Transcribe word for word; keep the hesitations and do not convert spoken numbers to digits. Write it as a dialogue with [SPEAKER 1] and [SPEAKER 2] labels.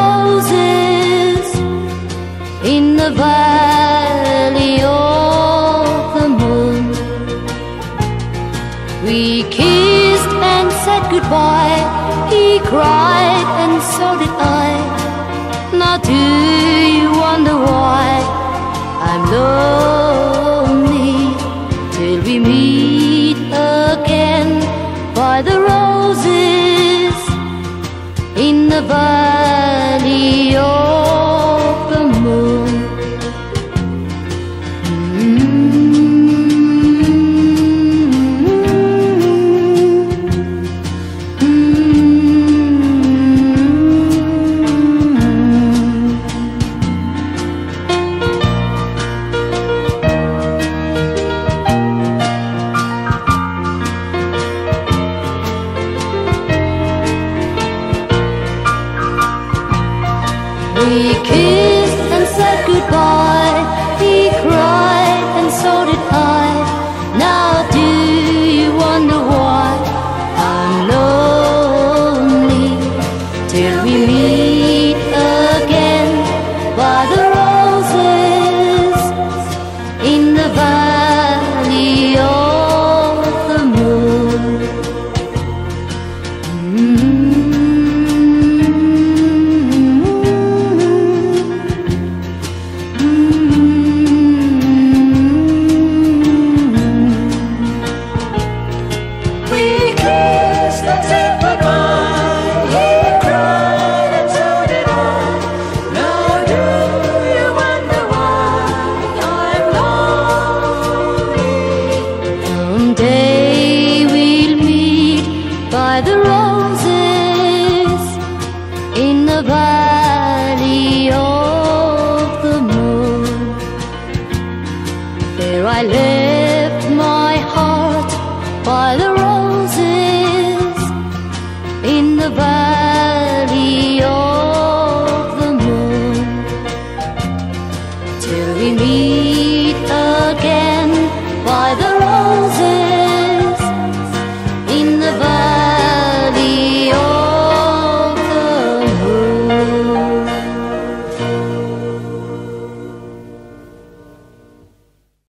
[SPEAKER 1] roses in the valley of the moon. We kissed and said goodbye. He cried and so did I. Now do you wonder why I'm lonely till we meet again by the roses in the valley of the moon? We kissed and said goodbye. He cried and so did I. Now do you wonder why I'm lonely till we meet again by the roses in the valley of the moon? Mm-hmm. The roses in the valley of